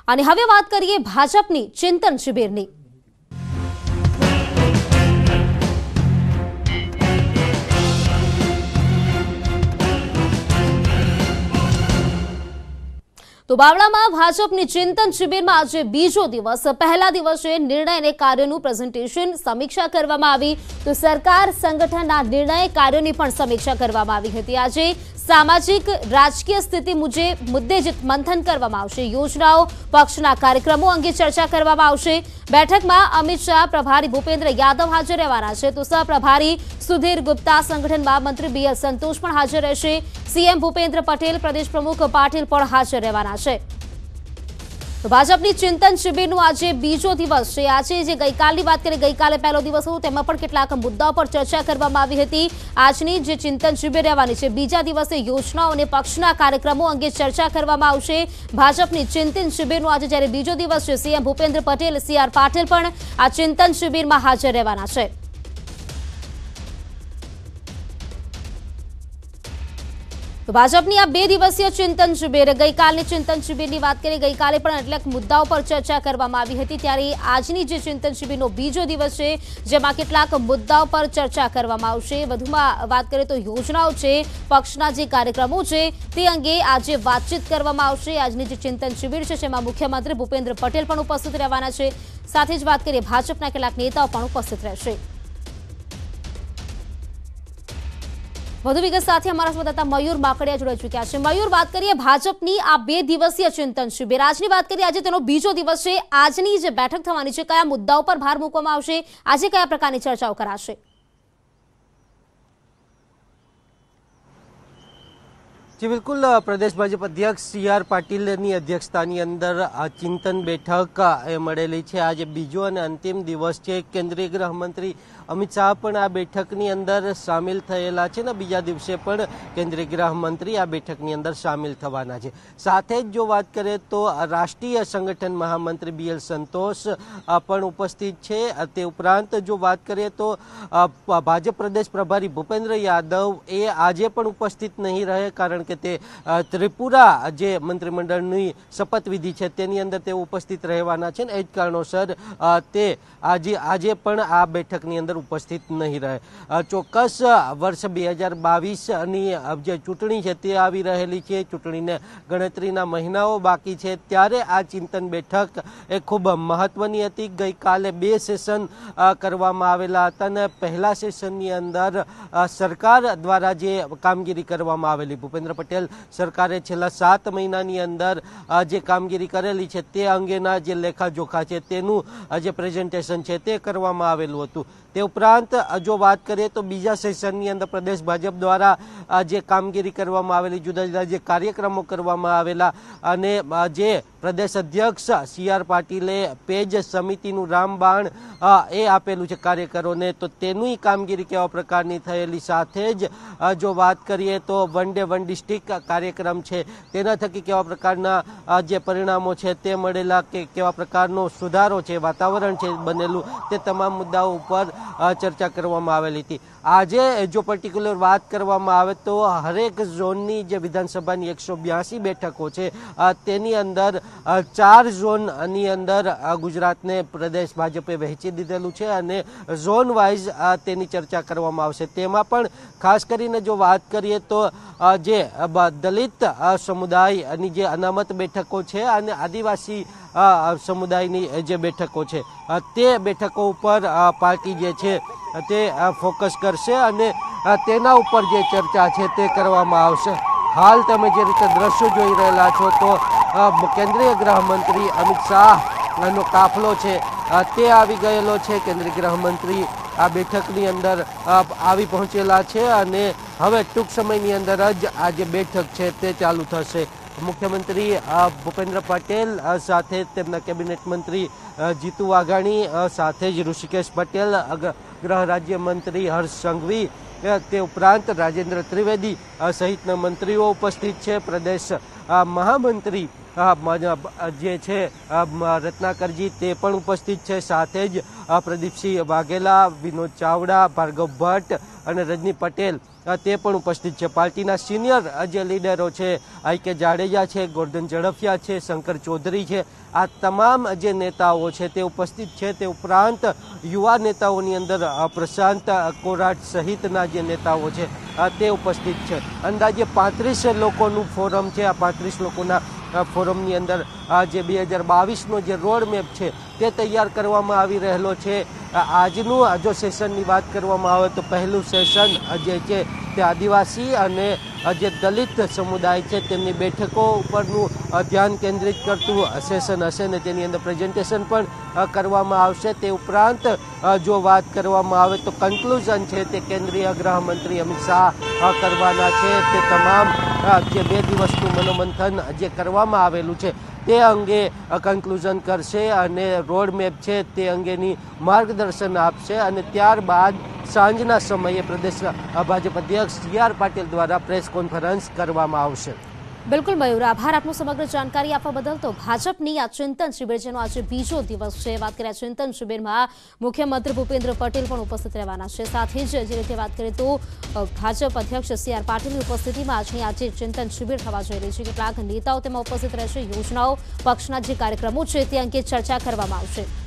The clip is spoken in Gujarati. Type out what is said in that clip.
અને હવે વાત કરીએ ભાજપની ચિંતન શિબિરની। तो बावळाમાં ભાજપની ચિંતન શિબિરમાં આજે બીજો દિવસ। પહેલા દિવસે નિર્ણય અને કાર્યોનું પ્રેઝન્ટેશન સમીક્ષા કરવામાં આવી, તો સરકાર સંગઠનના નિર્ણય કાર્યોની પણ સમીક્ષા કરવામાં આવી હતી। આજે સામાજિક રાજકીય સ્થિતિ મુદ્દે જ મંથન કરવામાં આવશે। યોજનાઓ, પક્ષના કાર્યક્રમો અંગે ચર્ચા કરવામાં આવશે। બેઠકમાં અમિત શાહ, પ્રભારી ભૂપેન્દ્ર યાદવ હાજર રહેવાના છે, તો સહપ્રભારી સુધીર ગુપ્તા, સંગઠન મહામંત્રી BL સંતોષ પણ હાજર રહેશે। સીએમ ભૂપેન્દ્ર પટેલ, પ્રદેશ પ્રમુખ પાટીલ પણ હાજર રહેવાના છે। તો ભાજપની ચિંતન શિબિરનો આજે બીજો દિવસ છે। આજે જે ગઈકાલની વાત કરીએ, ગઈકાલે પહેલો દિવસ હતો, તેમાં પણ કેટલાક મુદ્દાઓ પર ચર્ચા કરવામાં આવી હતી। આજની જે ચિંતન શિબિર રહેવાની છે, બીજા દિવસે યોજનાઓ અને પક્ષના કાર્યક્રમો અંગે ચર્ચા કરવામાં આવશે। ભાજપની ચિંતન શિબિરનો આજે જ્યારે બીજો દિવસ છે, સીએમ ભૂપેન્દ્ર પટેલ, CR પાટીલ પણ આ ચિંતન શિબિરમાં હાજર રહેવાના છે। તો ભાજપની આ 2 દિવસીય ચિંતન શિબિર, ગઈકાલની ચિંતન શિબિરની વાત કરીએ, ગઈકાલે પણ કેટલાક મુદ્દાઓ પર ચર્ચા કરવામાં આવી હતી, ત્યારે આજની જે ચિંતન શિબિરનો બીજો દિવસ છે, જેમાં કેટલાક મુદ્દાઓ પર ચર્ચા કરવામાં આવશે। વધુમાં વાત કરીએ તો યોજનાઓ છે, પક્ષના જે કાર્યક્રમો છે, તે અંગે આજે વાતચીત કરવામાં આવશે। આજની જે ચિંતન શિબિર છે, જેમાં મુખ્યમંત્રી ભૂપેન્દ્ર પટેલ પણ ઉપસ્થિત રહેવાના છે। સાથે જ વાત કરીએ, ભાજપના કેટલાક નેતાઓ પણ ઉપસ્થિત રહેશે। વધુ વિગત સાથે અમારા સંવાદદાતા મયુર માકડિયા જોડાઈ ચૂક્યા છે। મયુર, વાત કરીએ ભાજપની આ 2 દિવસીય ચિંતન શિબિર, આજની વાત કરીએ, આજે તેનો બીજો દિવસ છે। આજની જે બેઠક થવાની છે, કયા મુદ્દાઓ પર ભાર મૂકવામાં આવશે, આજે કયા પ્રકારની ચર્ચાઓ કરાશે? जी बिल्कुल, प्रदेश भाजप अध्यक्ष CR पाटीलની अध्यक्षताની અંદર આ ચિંતન બેઠક મળેલી છે। આજે બીજો અને અંતિમ દિવસ છે। કેન્દ્રીય ગૃહમંત્રી અમિત શાહ પણ આ બેઠકની અંદર સામેલ થયેલા છે ને બીજા દિવસે પણ કેન્દ્રીય ગૃહમંત્રી આ બેઠકની અંદર સામેલ થવાના છે। સાથે જ જો વાત કરીએ તો રાષ્ટ્રીય સંગઠન મહામંત્રી BL સંતોષ પણ ઉપસ્થિત છે। તે ઉપરાંત જો વાત કરીએ તો ભાજપ પ્રદેશ પ્રભારી ભૂપેન્દ્ર યાદવ એ આજે પણ ઉપસ્થિત નહીં રહે, કારણ કે તે ત્રિપુરા જે મંત્રીમંડળની શપથવિધિ છે તેની અંદર તે ઉપસ્થિત રહેવાના છે, ને એ જ કારણોસર તે આજે પણ આ બેઠકની અંદર ઉપસ્થિત નહીં રહે। ચોક્કસ વર્ષ 2022ની જે ચૂંટણી છે તે આવી રહેલી છે, ચૂંટણીને ગણતરીના મહિનાઓ બાકી છે, ત્યારે આ ચિંતન બેઠક એ ખૂબ મહત્વની હતી। ગઈકાલે 2 સેશન કરવામાં આવેલા હતા, અને પહેલા સેશનની અંદર સરકાર દ્વારા જે કામગીરી કરવામાં આવેલી, ભૂપેન્દ્ર પટેલ સરકારે છેલ્લા 7 મહિનાની અંદર જે કામગીરી કરેલી છે તે અંગેના જે લેખાજોખા છે તેનું જે પ્રેઝન્ટેશન છે તે કરવામાં આવેલું હતું। તે ઉપરાંત જો વાત કરીએ તો બીજા સેશનની અંદર પ્રદેશ ભાજપ દ્વારા જે કામગીરી કરવામાં આવેલી, જુદા જુદા જે કાર્યક્રમો કરવામાં આવેલા, અને જે પ્રદેશ અધ્યક્ષ CR પાટીલે પેજ સમિતિનું રામબાણ એ આપેલું છે કાર્યકરોને, તો તેની કામગીરી કેવા પ્રકારની થયેલી। સાથે જ જો વાત કરીએ તો વન ડે વન ડિસ્ટ્રિક્ટ કાર્યક્રમ છે, તેના થકી કેવા પ્રકારના જે પરિણામો છે તે મળેલા, કે કેવા પ્રકારનો સુધારો છે, વાતાવરણ છે બનેલું, તે તમામ મુદ્દાઓ ઉપર ચર્ચા કરવામાં આવેલી હતી। આજે જો પર્ટિક્યુલર વાત કરવામાં આવે તો હરેક ઝોનની જે વિધાનસભાની 182 બેઠકો છે, તેની અંદર 4 ઝોનની અંદર ગુજરાતને પ્રદેશ ભાજપે વહેંચી દીધેલું છે, અને ઝોન વાઇઝ તેની ચર્ચા કરવામાં આવશે। તેમાં પણ ખાસ કરીને જો વાત કરીએ તો જે દલિત સમુદાયની જે અનામત બેઠકો છે અને આદિવાસી સમુદાયની જે બેઠકો છે, તે બેઠકો ઉપર પાર્ટી જે છે તે ફોકસ કરશે, અને તેના ઉપર જે ચર્ચા છે તે કરવામાં આવશે। હાલ તમે જે રીતે દ્રશ્યો જોઈ રહેલા છો, તો કેન્દ્રીય ગૃહમંત્રી અમિત શાહનો કાફલો છે તે આવી ગયેલો છે। કેન્દ્રીય ગૃહમંત્રી આ બેઠકની અંદર આવી પહોંચેલા છે, અને હવે ટૂંક સમયની અંદર જ આ જે બેઠક છે તે ચાલુ થશે। મુખ્યમંત્રી ભૂપેન્દ્ર પટેલ સાથે તેમના કેબિનેટ મંત્રી જીતુ વાઘાણી, સાથે જ ઋષિકેશ પટેલ, ગૃહ રાજ્યમંત્રી હર્ષ સંઘવી, તે ઉપરાંત રાજેન્દ્ર ત્રિવેદી સહિતના મંત્રીઓ ઉપસ્થિત છે। પ્રદેશ મહામંત્રી જે છે રત્નાકરજી તે પણ ઉપસ્થિત છે। સાથે જ પ્રદીપસિંહ વાઘેલા, વિનોદ ચાવડા, ભાર્ગવ ભટ્ટ અને રજની પટેલ તે પણ ઉપસ્થિત છે। પાર્ટીના સિનિયર જે લીડરો છે, આઈ.કે. જાડેજા છે, ગોરધન ઝડફિયા છે, શંકર ચૌધરી છે, આ તમામ જે નેતાઓ છે તે ઉપસ્થિત છે। તે ઉપરાંત યુવા નેતાઓની અંદર પ્રશાંત કોરાટ સહિતના જે નેતાઓ છે તે ઉપસ્થિત છે। અંદાજે 35 લોકોનું ફોરમ છે। આ 35 લોકોના ફોરમની અંદર જે 2022નો જે રોડ મેપ છે તે તૈયાર કરવામાં આવી રહેલો છે। આજનું જો સેશનની વાત કરવામાં આવે તો પહેલું સેશન જે છે તે આદિવાસી અને જે દલિત સમુદાય છે તેમની બેઠકો ઉપરનું ધ્યાન કેન્દ્રિત કરતું સેશન હશે ને તેની અંદર પ્રેઝન્ટેશન પણ કરવામાં આવશે। તે ઉપરાંત જો વાત કરવામાં આવે તો કન્ક્લુઝન છે તે કેન્દ્રીય ગૃહમંત્રી અમિત શાહ કરવાના છે। તે તમામ જે 2 દિવસનું મનોમંથન જે કરવામાં આવેલું છે તે અંગે કન્ક્લુઝન કરશે અને રોડ મેપ છે તે અંગેની માર્ગદર્શન આપશે અને ત્યારબાદ સાંજના સમયે પ્રદેશ ભાજપ અધ્યક્ષ સી.આર. પાટીલ દ્વારા પ્રેસ કોન્ફરન્સ કરવામાં આવશે। બિલકુલ મયુર, આભાર આપનું સમગ્ર જાણકારી આપવા બદલ। તો ભાજપની આ ચિંતન શિબિર જેનો આજે બીજો દિવસ છે, વાત કરીએ ચિંતન શિબિરમાં મુખ્યમંત્રી ભૂપેન્દ્ર પટેલ પણ ઉપસ્થિત રહેવાના છે। સાથે જ જે રીતે વાત કરીએ તો ભાજપ અધ્યક્ષ સી.આર. પાટીલની ઉપસ્થિતિમાં આજની આજે ચિંતન શિબિર થવા જઈ રહી છે। કેટલાક નેતાઓ તેમાં ઉપસ્થિત રહેશે। યોજનાઓ, પક્ષના જે કાર્યક્રમો છે તે અંગે ચર્ચા કરવામાં આવશે।